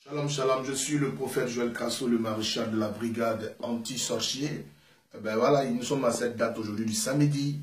Shalom, shalom, je suis le prophète Joël Crasso, le maréchal de la brigade anti-sorcier. Ben voilà, nous sommes à cette date aujourd'hui du samedi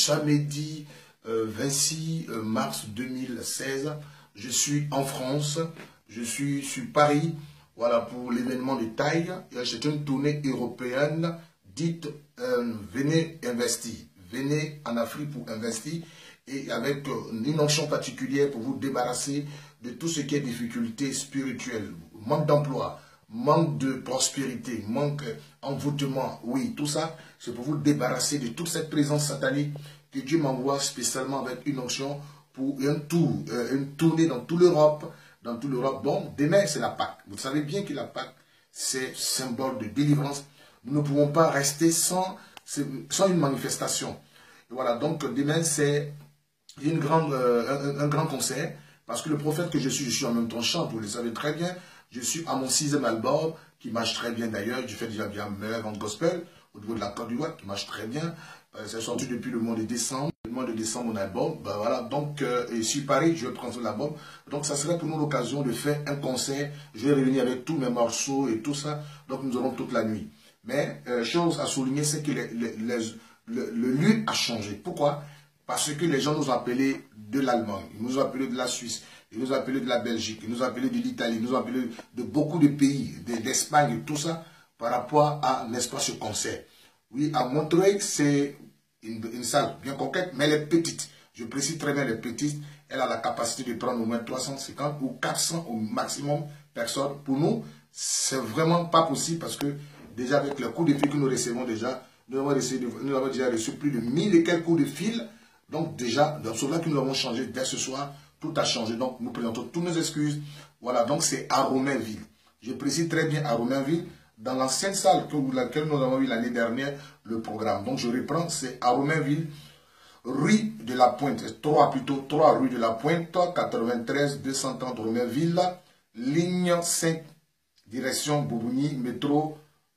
26 mars 2016. Je suis en France, je suis sur Paris, voilà, pour l'événement de taille. C'est une tournée européenne dite venez investir, venez en Afrique pour investir, et avec une onction particulière pour vous débarrasser de tout ce qui est difficulté spirituelle, manque d'emploi, manque de prospérité, manque envoûtement, oui, tout ça, c'est pour vous débarrasser de toute cette présence satanique que Dieu m'envoie spécialement avec une onction pour un tour, une tournée dans toute l'Europe, Bon, demain c'est la Pâque. Vous savez bien que la Pâque, c'est symbole de délivrance. Nous ne pouvons pas rester sans une manifestation. Et voilà, donc demain c'est un grand concert. Parce que le prophète que je suis en même temps chante, vous le savez très bien. Je suis à mon 6e album, qui marche très bien d'ailleurs. Je fais déjà bien mes ventes gospel, au niveau de la Côte d'Ivoire, qui marche très bien. C'est sorti depuis le mois de décembre. Le mois de décembre, mon album. Ben voilà, donc, ici Paris, je vais prendre l'album. Donc, ça serait pour nous l'occasion de faire un concert. Je vais revenir avec tous mes morceaux et tout ça. Donc, nous aurons toute la nuit. Mais, chose à souligner, c'est que le lieu a changé. Pourquoi? Parce que les gens nous ont appelés de l'Allemagne, ils nous ont appelés de la Suisse, ils nous ont appelés de la Belgique, ils nous ont appelés de l'Italie, ils nous ont appelés de beaucoup de pays, d'Espagne et tout ça, par rapport à, n'est-ce pas, ce concert. Oui, à Montreuil, c'est une salle bien concrète, mais elle est petite. Je précise très bien, elle est petite. Elle a la capacité de prendre au moins 350 ou 400 au maximum personnes. Pour nous, c'est vraiment pas possible parce que déjà avec le coup de fil que nous recevons déjà, nous avons déjà reçu plus de 1000 et quelques coups de fil. Donc déjà, dans cela que nous avons changé dès ce soir, tout a changé. Donc nous présentons toutes nos excuses. Voilà, donc c'est à Romainville. Je précise très bien à Romainville, dans l'ancienne salle dans laquelle nous avons eu l'année dernière le programme. Donc je reprends, c'est à Romainville, rue de la Pointe, 3 rue de la Pointe, 93 230 Romainville, ligne 5, direction Boubouni, métro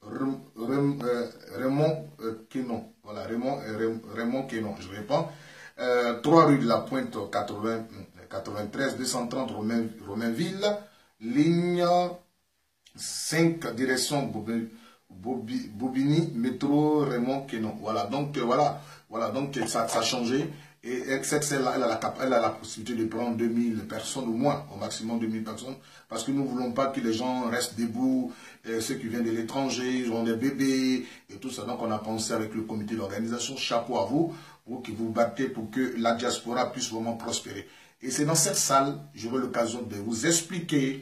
Raymond Quenon. Voilà, Raymond Quenon, je réponds. 3 rue de la Pointe, 93 230 Romainville, ligne 5, direction Bobigny, métro Raymond Quenon. Voilà, donc donc ça a changé. Et cette celle-là, elle a la possibilité de prendre 2000 personnes au moins, au maximum 2000 personnes, parce que nous ne voulons pas que les gens restent debout, ceux qui viennent de l'étranger, ils ont des bébés, et tout ça. Donc on a pensé avec le comité d'organisation, chapeau à vous qui vous battez pour que la diaspora puisse vraiment prospérer. Et c'est dans cette salle, j'aurai l'occasion de vous expliquer,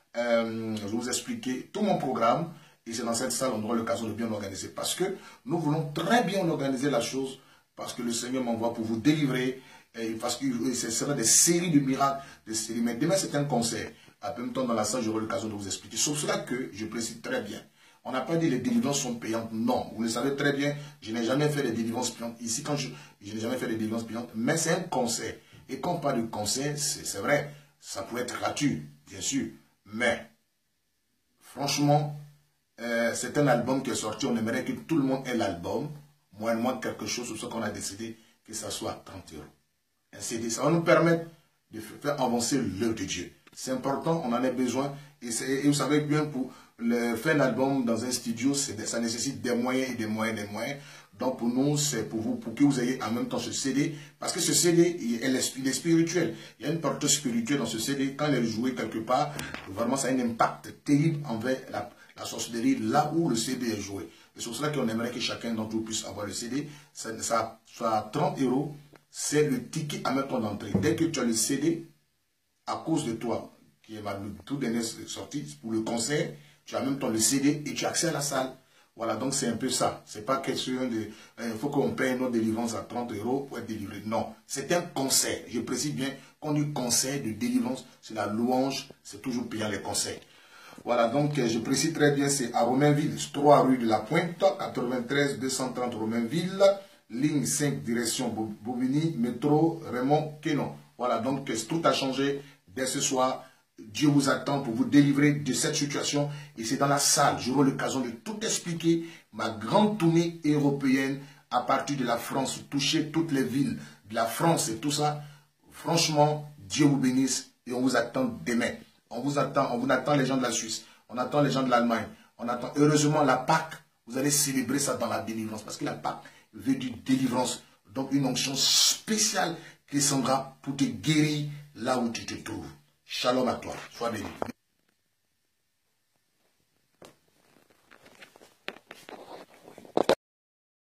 tout mon programme, et c'est dans cette salle on aura l'occasion de bien l'organiser, parce que nous voulons très bien organiser la chose, parce que le Seigneur m'envoie pour vous délivrer, et parce que ce sera des séries de miracles, mais demain c'est un concert. En même temps dans la salle j'aurai l'occasion de vous expliquer. Sauf cela que je précise très bien. On n'a pas dit les délivrances sont payantes. Non, vous le savez très bien, je n'ai jamais fait des délivrances payantes. Ici, quand je n'ai jamais fait des délivrances payantes, mais c'est un concert. Et quand on parle de concert, c'est vrai, ça peut être gratuit, bien sûr. Mais, franchement, c'est un album qui est sorti. On aimerait que tout le monde ait l'album. Moins quelque chose, sur ce qu'on a décidé que ça soit 30 €. Un CD, ça va nous permettre de faire avancer l'œuvre de Dieu. C'est important, on en a besoin. Et vous savez bien, pour faire un album dans un studio, ça nécessite des moyens et des moyens et des moyens. Donc pour nous, c'est pour que vous ayez en même temps ce CD. Parce que ce CD, il est spirituel. Il y a une portée spirituelle dans ce CD. Quand il est joué quelque part, vraiment ça a un impact terrible envers la sorcellerie là où le CD est joué. Et c'est pour cela qu'on aimerait que chacun d'entre vous puisse avoir le CD. Ça soit 30 €. C'est le ticket à mettre d'entrée. Dès que tu as le CD, à cause de toi, qui est le tout dernier sorti pour le concert, tu as même temps le CD et tu as accès à la salle. Voilà, donc c'est un peu ça. C'est pas question de... Il faut qu'on paye notre délivrance à 30 € pour être délivré. Non, c'est un concert. Je précise bien qu'on dit concert de délivrance, c'est la louange, c'est toujours payant les concerts. Voilà, donc je précise très bien, c'est à Romainville, 3 rue de la Pointe, 93 230 Romainville, ligne 5, direction Bobigny, métro Raymond Quenon. Voilà, donc tout a changé dès ce soir. Dieu vous attend pour vous délivrer de cette situation. Et c'est dans la salle, j'aurai l'occasion de tout expliquer. Ma grande tournée européenne à partir de la France, toucher toutes les villes de la France et tout ça. Franchement, Dieu vous bénisse et on vous attend demain. On vous attend les gens de la Suisse. On attend les gens de l'Allemagne. On attend, heureusement, la Pâque. Vous allez célébrer ça dans la délivrance. Parce que la Pâque veut dire délivrance. Donc, une onction spéciale qui descendra pour te guérir là où tu te trouves. Shalom à toi. Sois béni.